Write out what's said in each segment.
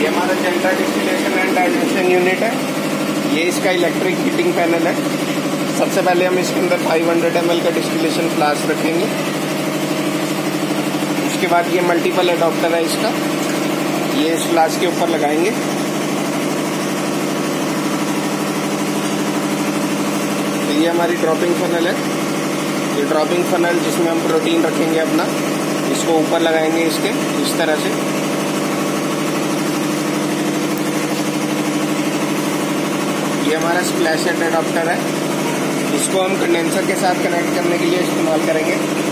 ये हमारा Kjeldahl distillation and digestion unit है। ये इसका इलेक्ट्रिक हीटिंग पैनल है। सबसे पहले हम इसके अंदर 500 ml का डिस्टिलेशन फ्लास्क रखेंगे। उसके बाद ये मल्टीपल एडॉप्टर है इसका, ये इस फ्लास्क के ऊपर लगाएंगे। तो ये हमारी ड्रॉपिंग फनल है। ये ड्रॉपिंग फनल जिसमें हम प्रोटीन रखेंगे अपना, इसको ऊपर लगाएंगे इसके इस तरह से। ये हमारा स्प्लैश हेड एडॉप्टर है, इसको हम कंडेंसर के साथ कनेक्ट करने के लिए इस्तेमाल करेंगे।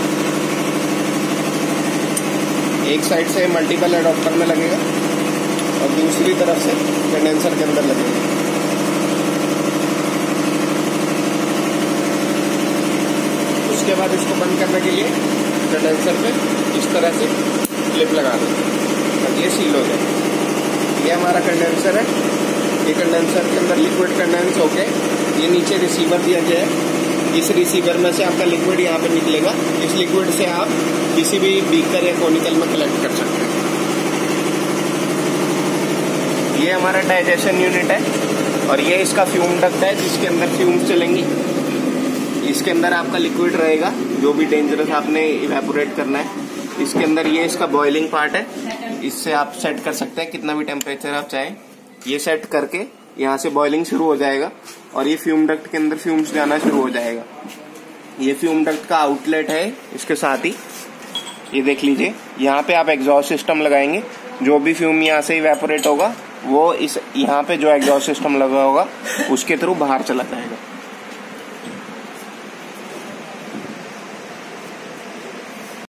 एक साइड से मल्टीपल एडॉप्टर में लगेगा और दूसरी तरफ से कंडेंसर के अंदर लगेगा। उसके बाद इसको बंद करने के लिए कंडेंसर पे इस तरह से क्लिप लगा देंगे और ये सील हो जाएगा। ये हमारा कंडेंसर है। ये कंडेंसर के अंदर लिक्विड कंडेंस होके ये नीचे रिसीवर दिया गया है। इस रिसीवर में से आपका लिक्विड यहाँ पे निकलेगा। इस लिक्विड से आप किसी भी बीकर या कोनिकल में कलेक्ट कर सकते हैं। ये हमारा डाइजेशन यूनिट है और ये इसका फ्यूम डक्ट है जिसके अंदर फ्यूम्स चलेंगी। इसके अंदर आपका लिक्विड रहेगा जो भी डेंजरस आपने इवेपोरेट करना है। इसके अंदर ये इसका बॉइलिंग पार्ट है, इससे आप सेट कर सकते हैं कितना भी टेम्परेचर आप चाहें। ये सेट करके यहाँ से बॉइलिंग शुरू हो जाएगा और ये फ्यूम डक्ट के अंदर फ्यूम्स जाना शुरू हो जाएगा। ये फ्यूम डक्ट का आउटलेट है। इसके साथ ही ये देख लीजिए, यहाँ पे आप एग्जॉस्ट सिस्टम लगाएंगे। जो भी फ्यूम यहाँ से इवेपोरेट होगा वो इस यहाँ पे जो एग्जॉस्ट सिस्टम लगा होगा उसके थ्रू बाहर चला जाएगा।